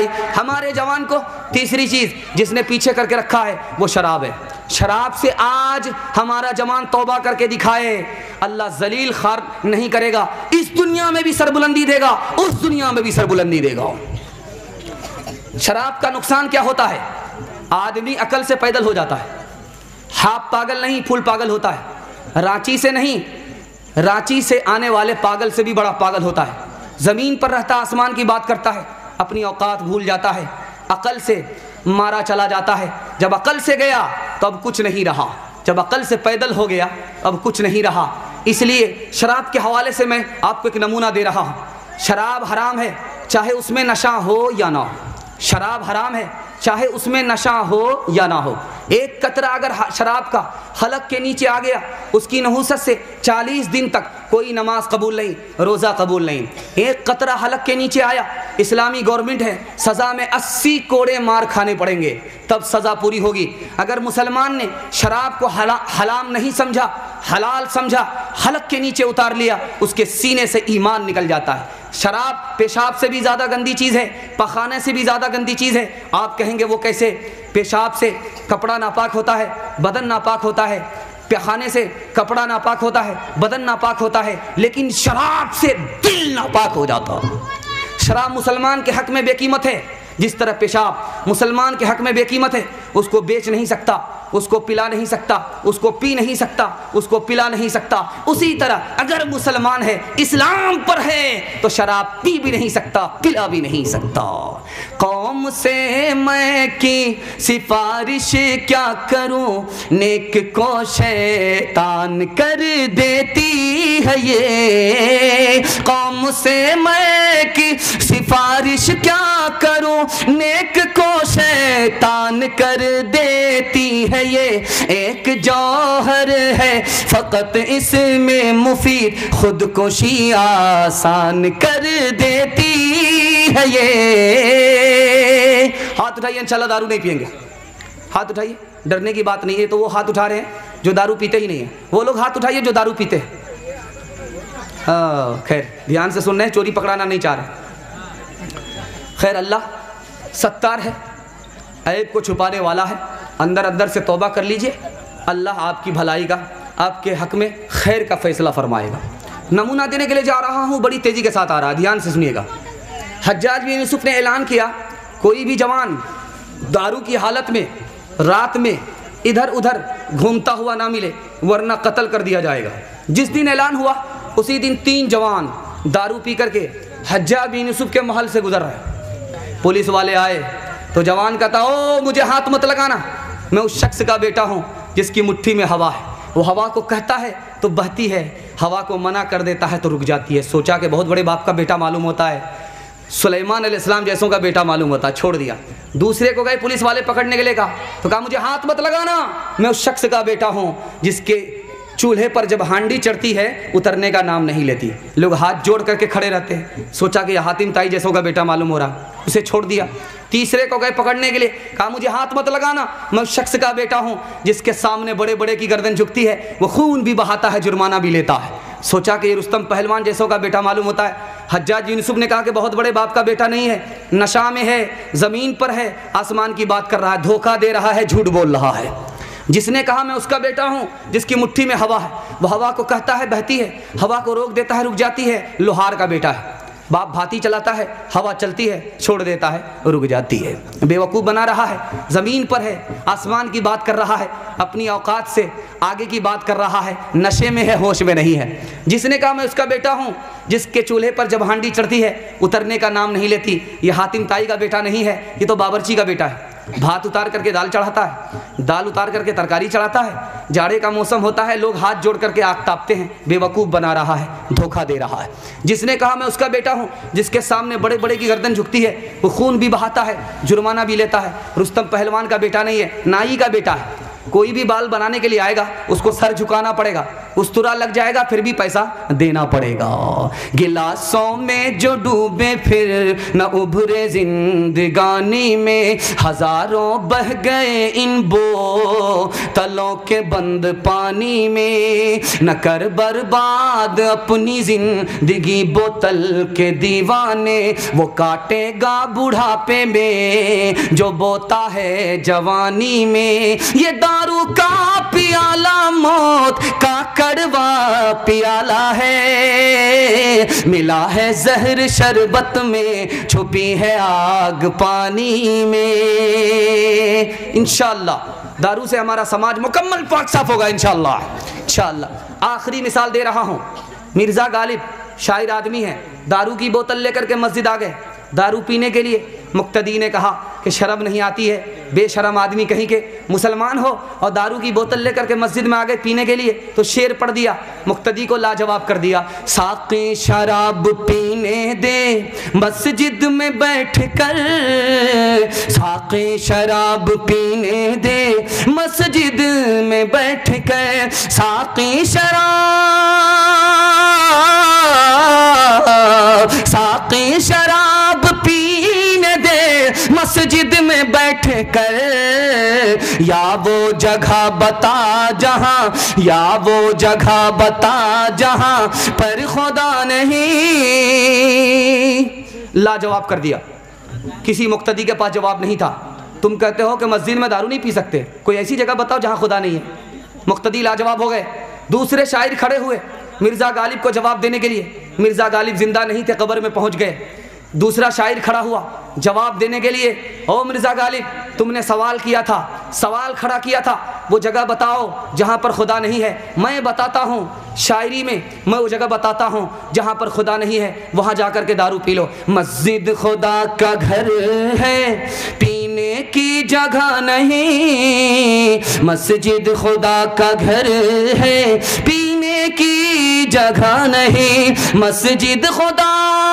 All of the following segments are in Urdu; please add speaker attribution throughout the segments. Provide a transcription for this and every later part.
Speaker 1: بھائی ہمارے جوان کو تیسری چیز جس نے پیچھے کر کے رکھا ہے وہ شراب ہے. شراب سے آج ہمارا جوان توبہ کر کے دکھائے, اللہ ذلیل خوار نہیں کرے گا, اس دنیا میں بھی سربلندی دے گا, اس دنیا میں بھی سربلندی دے گا. شراب کا نقصان کیا ہوتا ہے؟ آدمی عقل سے پیدل ہو جاتا ہے. ہاپ پاگل نہیں, پھول پاگل ہوتا ہے. رانچی سے نہیں, رانچی سے آنے والے پاگل سے بھی بڑا پاگل ہوتا ہے. زمین پر رہتا آسمان کی بات کرتا ہے, اپنی اوقات بھول جاتا ہے, عقل سے مارا چلا جاتا ہے. جب عقل سے گیا تو اب کچھ نہیں رہا, جب عقل سے پیدل ہو گیا اب کچھ نہیں رہا. اس لیے شراب کے حوالے سے میں آپ کو ایک نمونہ دے رہا ہوں. شراب حرام ہے چاہے اس میں نشہ ہو یا نہ ہو. شراب حرام ہے چاہے اس میں نشہ ہو یا نہ ہو. ایک قطرہ اگر شراب کا حلق کے نیچے آ گیا, اس کی نحوست سے 40 دن تک کوئی نماز قبول نہیں, روزہ قبول نہیں. ایک قطرہ حلق کے نیچے آیا, اسلامی گورنمنٹ ہے, سزا میں 80 کوڑے مار کھانے پڑیں گے تب سزا پوری ہوگی. اگر مسلمان نے شراب کو حرام نہیں سمجھا, حلال سمجھا, حلق کے نیچے اتار لیا, اس کے سینے سے ایمان نکل جاتا ہے. شراب پیشاب سے بھی زیادہ گندی چیز ہے, پخانے سے بھی زیادہ گندی چیز ہے. آپ کہیں گے وہ کیسے؟ پیشاب سے کپڑا ناپاک ہوتا ہے, بدن ناپاک ہوتا ہے. پخانے سے کپڑا ناپاک ہوتا ہے, بدن ناپاک ہوتا ہے, لیکن شراب سے دل ناپاک ہو جاتا ہے. شراب مسلمان کے حق میں بے قیمت ہے, جس طرح پیشاب مسلمان کے حق میں بے قیمت ہے. اس کو بیچ نہیں سکتا, اس کو پلا نہیں سکتا, اس کو پی نہیں سکتا, اس کو پلا نہیں سکتا. اسی طرح اگر مسلمان ہے, اسلام پر ہے, تو شراب پی بھی نہیں سکتا, پلا بھی نہیں سکتا. قوم سے میں کی سفارش کیا کروں, نیک کو شیطان کر دیتی ہے یہ. قوم سے میں کی سفارش کیا کروں, نیک کو شیطان کر دیتی ہے یہ. ایک جوہر ہے فقط اس میں مفید, خودکشی آسان کر دیتی ہے یہ. ہاتھ اٹھائیے, انشاءاللہ دارو نہیں پئیں گے. ہاتھ اٹھائیے, ڈرنے کی بات نہیں ہے. تو وہ ہاتھ اٹھا رہے ہیں جو دارو پیتے ہی نہیں ہیں, وہ لوگ ہاتھ اٹھائیے جو دارو پیتے ہیں. خیر دھیان سے سن رہے ہیں, چوری پکڑانا نہیں چاہ رہے. خیر اللہ ستار ہے, عیب کو چھپانے والا ہے. اندر اندر سے توبہ کر لیجئے, اللہ آپ کی بھلائی کا, آپ کے حق میں خیر کا فیصلہ فرمائے گا. نمونہ دینے کے لیے جا رہا ہوں, بڑی تیزی کے ساتھ آ رہا ہے, دھیان سے سنیے گا. حجاج بن یوسف نے اعلان کیا, کوئی بھی جوان دارو کی حالت میں رات میں ادھر ادھر گھومتا ہوا نہ ملے ورنہ قتل کر دیا جائے گا. جس دن اعلان ہوا اسی دن 3 جوان دارو پی کر کے حجاج بن یوسف کے محل سے گزر رہے. پولیس والے آئے تو جوان کہتا, او مجھے ہاتھ مت لگانا, میں اس شخص کا بیٹا ہوں جس کی مٹھی میں ہوا ہے. وہ ہوا کو کہتا ہے تو بہتی ہے, ہوا کو منع کر دیتا ہے تو رک جاتی ہے. سوچا کہ بہت بڑے باپ کا بیٹا معلوم ہوتا ہے, سلیمان علیہ السلام جیسوں کا بیٹا معلوم ہوتا ہے, چھوڑ دیا. دوسرے کو گئے پولیس والے پکڑنے کے لیے, کہا تو کہا مجھے ہاتھ مت لگانا, میں اس شخص کا بیٹا ہوں جس کے چولہے پر جب ہانڈی چڑھتی ہے اترنے کا نام نہیں لیتی. لوگ ہاتھ جوڑ کر کے کھڑے رہتے ہیں. سوچا کہ یہ حاتم تائی جیسوں کا بیٹا معلوم ہو رہا, اسے چھوڑ دیا. تیسرے کو گئے پکڑنے کے لیے, کہا مجھے ہاتھ مت لگانا, میں اس شخص کا بیٹا ہوں جس کے سامنے بڑے بڑے کی گردن جھکتی ہے, وہ خون بھی بہاتا ہے, جرمانہ بھی لیتا ہے. سوچا کہ یہ رستم پہلوان جیسوں کا بیٹا معلوم ہوتا ہے. حجاج بن یوسف نے کہا کہ بہت بڑے باپ کا بیٹا نہیں ہے, نشہ میں ہے, زمین پر ہے, آسمان کی بات کر رہا ہے, دھوکہ دے رہا ہے, جھوٹ بول رہا ہے. جس نے کہا میں اس کا بیٹا ہوں جس کی مٹھی میں ہوا ہے, وہ ہوا کو کہتا ہے بہتی ہے, ہوا کو روک دیتا ہے رک جاتی ہے, لوہار کا بیٹا ہے. باپ بھاتی چلاتا ہے, ہوا چلتی ہے, چھوڑ دیتا ہے, رک جاتی ہے. بیوقوف بنا رہا ہے, زمین پر ہے, آسمان کی بات کر رہا ہے, اپنی اوقات سے آگے کی بات کر رہا ہے, نشے میں ہے, ہوش میں نہیں ہے. جس نے کہا میں اس کا بیٹا ہوں جس کے چولہے پر جب ہانڈی چڑھتی ہے اترنے کا نام نہیں لیتی, یہ حاتم تائی کا بیٹا نہیں ہے, یہ تو باورچی کا بیٹا ہے. بھات اتار کر کے دال چڑھاتا ہے, دال اتار کر کے ترکاری چڑھاتا ہے. جاڑے کا موسم ہوتا ہے, لوگ ہاتھ جوڑ کر کے آگ تاپتے ہیں. بیوقوف بنا رہا ہے, دھوکہ دے رہا ہے. جس نے کہا میں اس کا بیٹا ہوں جس کے سامنے بڑے بڑے کی گردن جھکتی ہے, وہ خون بھی بہاتا ہے, جرمانہ بھی لیتا ہے. رستم پہلوان کا بیٹا نہیں ہے, نائی کا بیٹا ہے. کوئی بھی بال بنانے کے لیے آئے گا اس کو سر جھکانا پڑے گا, استرا لگ جائے گا پھر بھی پیسہ دینا پڑے گا. گلاسوں میں جو ڈوبے پھر نہ ابھرے زندگانی میں, ہزاروں بہ گئے ان بوتلوں کے بند پانی میں, نہ کر برباد اپنی زندگی بوتل کے دیوانے, وہ کاٹے گا بڑھاپے میں جو بوتا ہے جوانی میں. یہ دارو کا پیالہ موت کا کڑوا پیالہ ہے, ملا ہے زہر شربت میں, چھپی ہے آگ پانی میں. انشاءاللہ دارو سے ہمارا سماج مکمل پاک صاف ہوگا انشاءاللہ. انشاءاللہ آخری مثال دے رہا ہوں. مرزا غالب شاعر آدمی ہے, دارو کی بوتل لے کر کے مسجد آ گئے دارو پینے کے لیے. مقتدی نے کہا کہ شرم نہیں آتی ہے, بے شرم آدمی کہیں کہ مسلمان ہو اور دارو کی بوتل لے کر کے مسجد میں آ گئے پینے کے لیے. تو شعر پڑھ دیا, مقتدی کو لاجواب کر دیا. ساقی شراب پینے دے مسجد میں بیٹھ کر, ساقی شراب پینے دے مسجد میں بیٹھ کر, ساقی شراب پینے دے مسجد میں بیٹھ کر, یا وہ جگہ بتا جہاں, یا وہ جگہ بتا جہاں پر خدا نہیں. لاجواب کر دیا. کسی مقتدی کے پاس جواب نہیں تھا. تم کہتے ہو کہ مسجد میں دارو نہیں پی سکتے, کوئی ایسی جگہ بتاؤ جہاں خدا نہیں ہے. مقتدی لاجواب ہو گئے. دوسرے شاعر کھڑے ہوئے مرزا غالب کو جواب دینے کے لیے. مرزا غالب زندہ نہیں تھے, قبر میں پہنچ گئے. دوسرا شاعر کھڑا ہوا جواب دینے کے لیے. او مرزا غالب تم نے سوال کیا تھا, سوال کھڑا کیا تھا, وہ جگہ بتاؤ جہاں پر خدا نہیں ہے. میں بتاتا ہوں شاعری میں, میں وہ جگہ بتاتا ہوں جہاں پر خدا نہیں ہے, وہاں جا کر کے دارو پی لو. مسجد خدا کا گھر ہے پینے کی جگہ نہیں, مسجد خدا کا گھر ہے پینے کی جگہ نہیں, مسجد خدا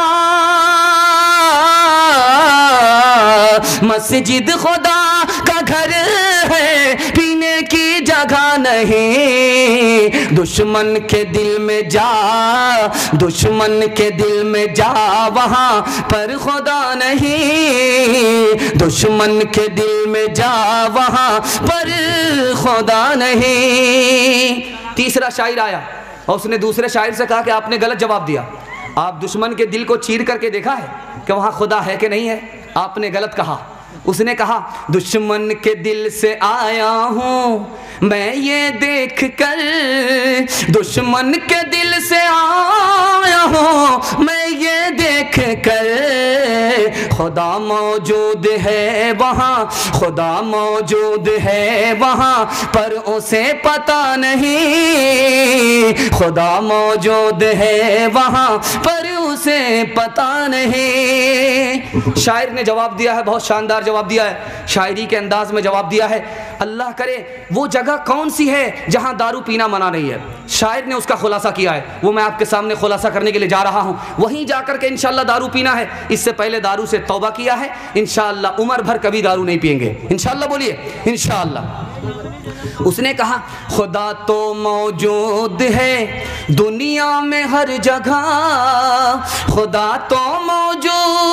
Speaker 1: کا گھر ہے پینے کی جگہ نہیں. دشمن کے دل میں جا, دشمن کے دل میں جا وہاں پر خدا نہیں, دشمن کے دل میں جا وہاں پر خدا نہیں. تیسرا شاعر آیا اور اس نے دوسرے شاعر سے کہا کہ آپ نے غلط جواب دیا. آپ دشمن کے دل کو چیر کر کے دیکھا ہے کہ وہاں خدا ہے کہ نہیں ہے؟ آپ نے غلط کہا. اس نے کہا دشمن کے دل سے آیا ہوں میں یہ دیکھ کر, دشمن کے دل سے آیا ہوں میں یہ دیکھ کر, خدا موجود ہے وہاں, خدا موجود ہے وہاں پر اسے پتہ نہیں, خدا موجود ہے وہاں پر اسے پتہ نہیں. شاعر نے جواب دیا ہے, بہت شاندار جواب دیا ہے, شاعری کے انداز میں جواب دیا ہے. اللہ کرے وہ جگہ کون سی ہے جہاں دارو پینا منع نہیں ہے. شاعر نے اس کا خلاصہ کیا ہے, وہ میں آپ کے سامنے خلاصہ کرنے کے لیے جا رہا ہوں. وہیں جا کر کے انشاءاللہ دارو پینا ہے. اس سے پہلے دارو سے توبہ کیا ہے, انشاءاللہ عمر بھر کبھی دارو نہیں پئیں گے انشاءاللہ. بولیے انشاءاللہ. اس نے کہا خدا تو موجود ہے دنیا میں ہر جگہ, خدا تو موجود,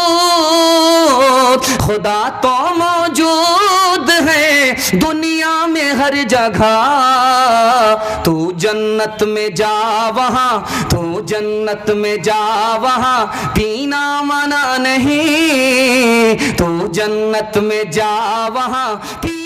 Speaker 1: خدا تو موجود ہے دنیا میں ہر جگہ, تو جنت میں جا وہاں, تو جنت میں جا وہاں پینا منع نہیں, تو جنت میں جا وہاں